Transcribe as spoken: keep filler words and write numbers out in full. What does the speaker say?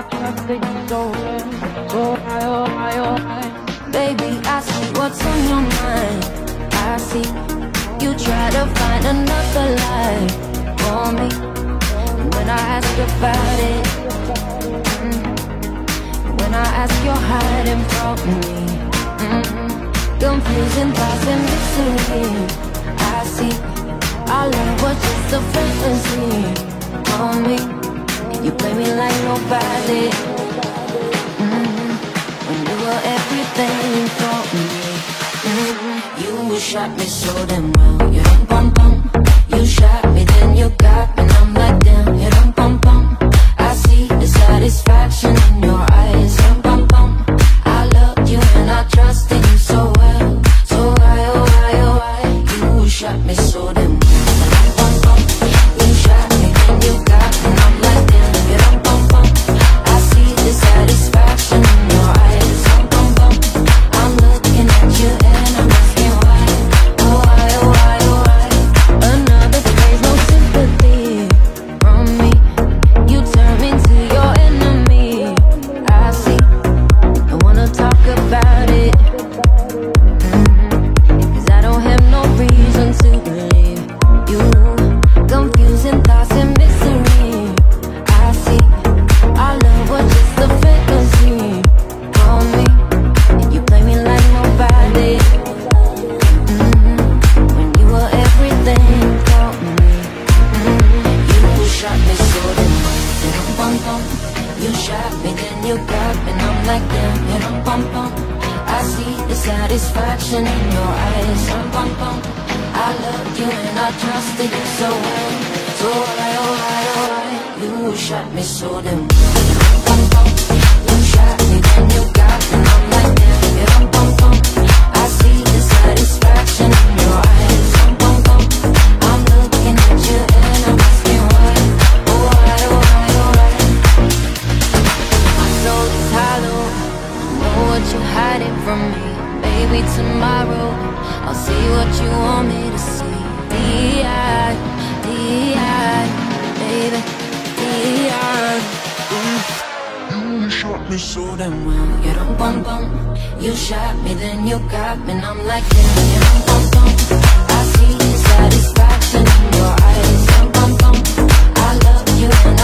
trusted you so well. So high, oh high, oh high. Baby, I see what's on your mind. I see you try to find another life for me. And when I ask about it, mm, when I ask you're hiding from me, mm, confusing thoughts and mystery. I see our love was just a fantasy for me. You play me like nobody, mm, when you were everything for me. Mm, you shot me so damn well. You dum bum bum. You shot me, then you got me, and I'm like damn. You dum bum bum. I see the satisfaction in your eyes. Dum bum bum. I loved you and I trusted you so well. So why, oh why, oh why? You shot me so damn well. Dum bum bum. You shot me, then you got me, and I'm like damn. You dum bum bum. I see the satisfaction in your eyes. Dum bum bum. I'm looking at you and I'm asking why. Oh why, oh why, oh why? Another phrase, no sympathy from me. You turn me to your enemy. I see. I wanna talk about it, mm-hmm. 'Cause I don't have no reason to believe you. Confusing thoughts and misery. I see. Our love was just a fantasy for me. You play me like nobody, mm-hmm. when you were everything for me. Mm-hmm. You shot me so damn well. You dum bum bum. You shot me, then you got me, and I'm like damn. You dum bum bum. I see the satisfaction in your eyes. Dum bum bum. I loved you and I trusted you so well. So why, oh why, oh why? You shot me so damn well. You dum bum bum. You shot me, then you got me, and I'm like damn. You dum bum bum. I see the satisfaction in your eyes. Dum bum bum. I'm looking at you and I'm asking why. Oh why, oh why, oh why? My soul is hollow. I know what you're hiding from me. Maybe tomorrow I'll see what you want me to see. D I, D I, baby, D I. You shot me so damn well. You dum bum bum. You shot me, then you got me, and I'm like damn. You dum bum bum. I see the satisfaction in your eyes. Dum bum bum. I love you and